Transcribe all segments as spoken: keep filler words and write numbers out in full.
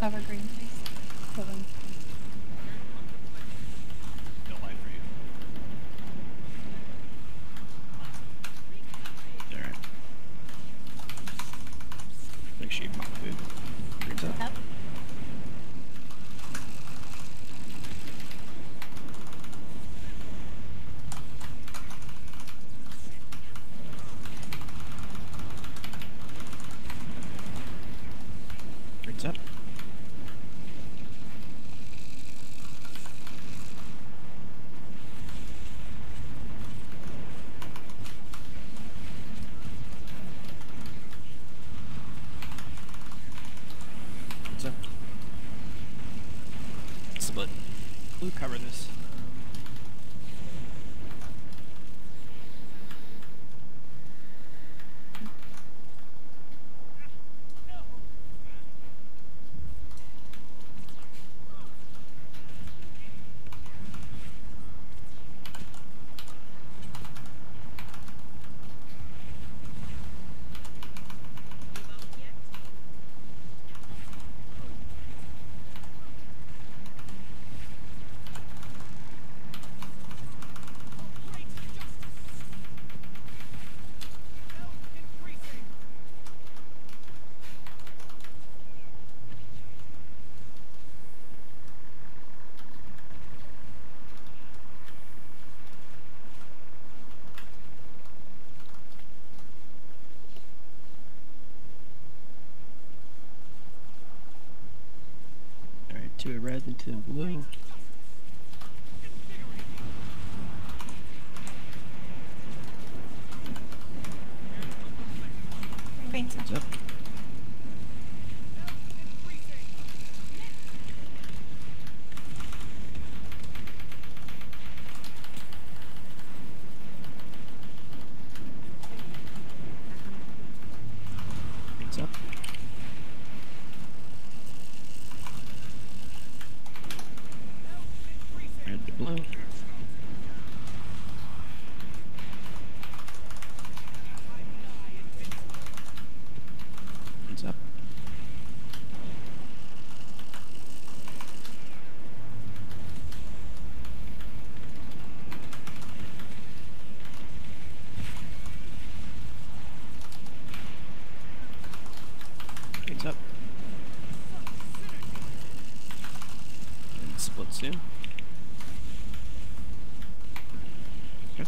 cover green, please. Hold on. No light for you. Alright. Make sure you pop food. Green's up. Yep. Green's up. Green's up. Split. Blue cover this. Alright, two red and two blue. Green's up. Green's up. Green's up. Red to blue. Green's up. Green's up. And split soon. Okay.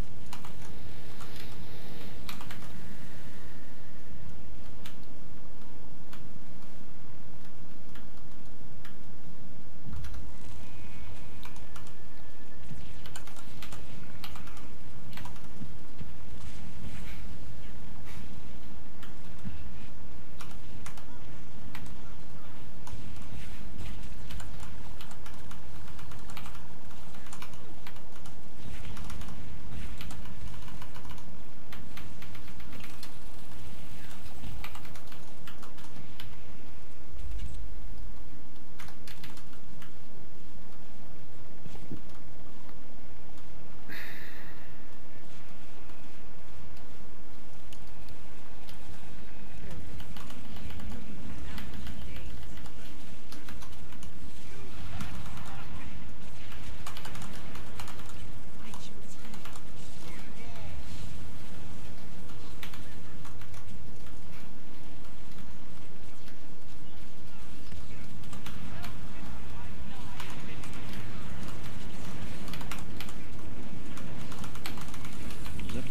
Green's up.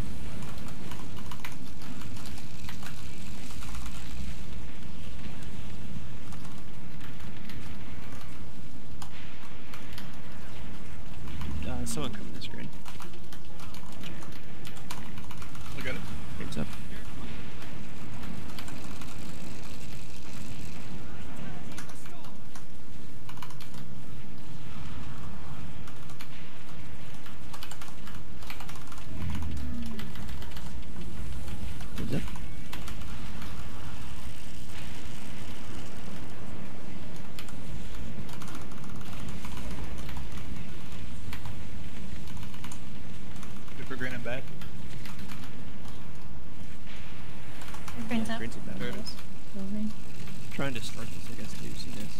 Uh, someone come this green. Look at it. Green's up. Green's up. Good for green and bad. Green's Yeah, up. green's a bad There it one. is. Moving. Trying to start this, I guess, too, so yeah.